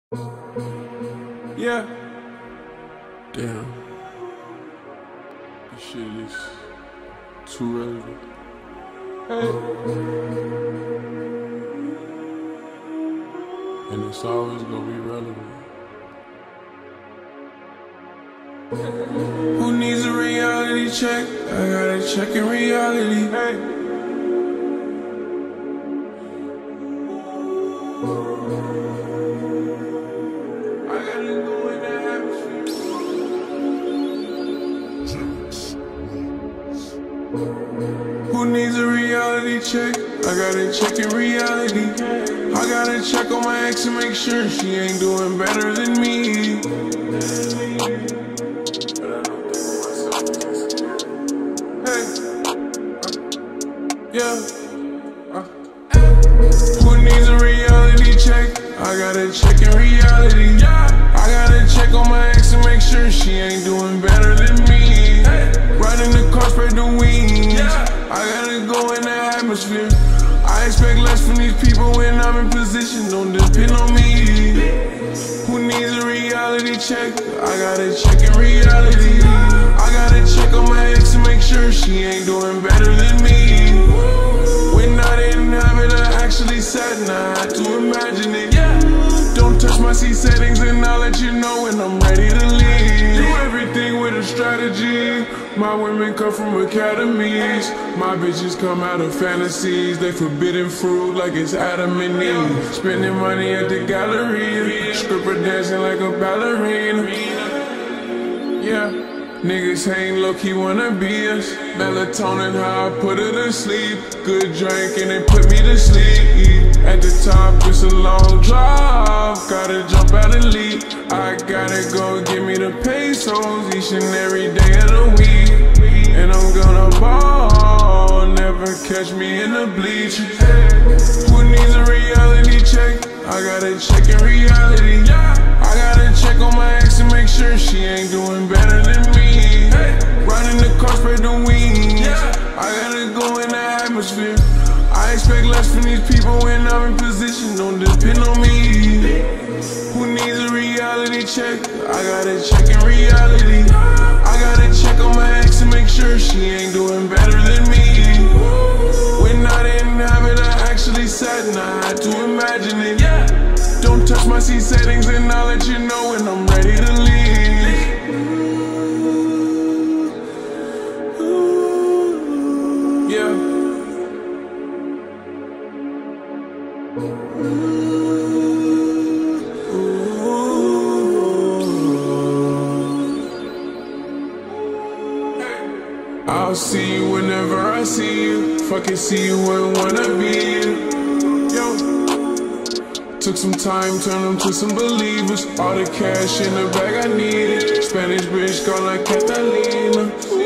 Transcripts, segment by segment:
Yeah. Damn. This shit is too relevant. Hey. And it's always gonna be relevant. Who needs a reality check? I got a check in reality. Hey. Who needs a reality check? I got a check in reality. I gotta check on my ex and make sure she ain't doing better than me. Hey, yeah. Who needs a reality check? I gotta check in reality. I gotta check on my ex and make sure she ain't doing better than me. Riding the car, spread the wings. I gotta go in the atmosphere. I expect less from these people when I'm in position. Don't depend on me. Who needs a reality check? I gotta check in reality. I gotta check on my ex and make sure she ain't doing better than me. When I didn't have it, I actually sat and I had to imagine it. Don't touch my C settings and I'll let you know when I'm ready to leave. Do everything with a strategy. My women come from academies. My bitches come out of fantasies. They forbidden fruit like it's Adam and Eve. Spending money at the gallery. Stripper dancing like a ballerina. Yeah. Niggas ain't low-key wanna be us. Melatonin, how I put her to sleep. Good drink and it put me to sleep. At the top, it's a long drive. Gotta jump out and leap. I gotta go get me the pesos each and every day of the week. And I'm gonna ball, never catch me in the bleachers. Who needs a reality check? I gotta check in reality. I gotta check on my ex and make sure she ain't doing better than me. Riding the car, spread the wings. I gotta go in the atmosphere. I expect less from these people when I'm in position. Don't depend on me. Who needs a reality check? I gotta check in reality. I gotta check on my ex and make sure she ain't doing better than me. When I didn't have it, I actually sat and I had to imagine it. Don't touch my C settings and I'll let you know when I'm ready to leave. Yeah. I'll see you whenever I see you. Fucking see you and wanna be you. Took some time, turned them to some believers. All the cash in the bag I needed. Spanish bitch called like Catalina.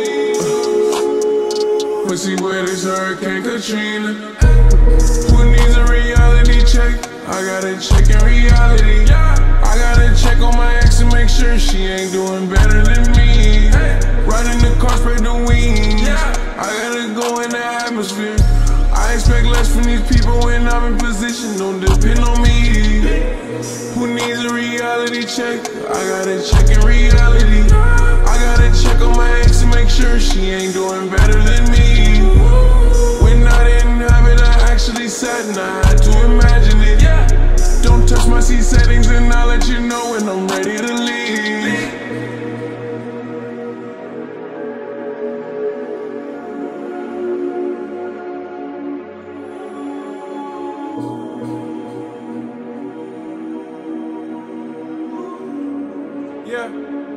Pussy wet as Hurricane Katrina. Who needs a reality check? I gotta check in reality. I gotta check on my ex and make sure she ain't doing better than me. Riding the car, spread the wings. I gotta go in the atmosphere. I expect less from these people when I'm in position. Don't depend on me. Who needs a reality check? I gotta check in reality. I gotta check on my ex and make sure she ain't doing better than me. When I didn't have it, I actually sat and I had to imagine it. Don't touch my C settings and I'll let you know when I'm ready to leave. Yeah.